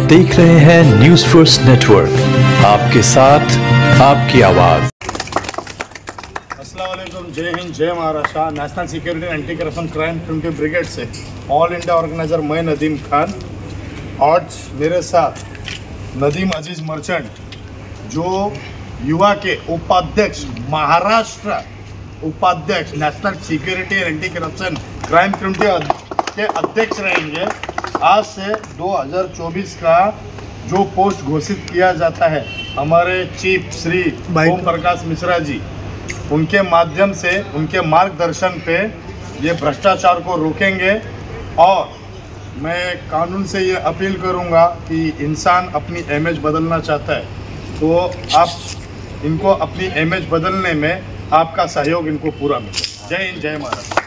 देख रहे हैं न्यूज़ फर्स्ट नेटवर्क, आपके साथ आपकी आवाज़। अस्सलाम वालेकुम, जय हिंद, जय Maharashtra. National security anti corruption crime preventive brigade से ऑल इंडिया ऑर्गेनाइजर मैं नदीम खान। आज मेरे साथ नदीम अजीज मर्चेंट, जो युवा के उपाध्यक्ष, महाराष्ट्र उपाध्यक्ष national security anti corruption crime preventive के अध्यक्ष रहेंगे। आज से 2024 का जो पोस्ट घोषित किया जाता है हमारे चीफ श्री ओम प्रकाश मिश्रा जी, उनके माध्यम से, उनके मार्गदर्शन पे ये भ्रष्टाचार को रोकेंगे। और मैं कानून से ये अपील करूँगा कि इंसान अपनी इमेज बदलना चाहता है तो आप इनको अपनी इमेज बदलने में आपका सहयोग इनको पूरा मिले। जय हिंद, जय महाराष्ट्र।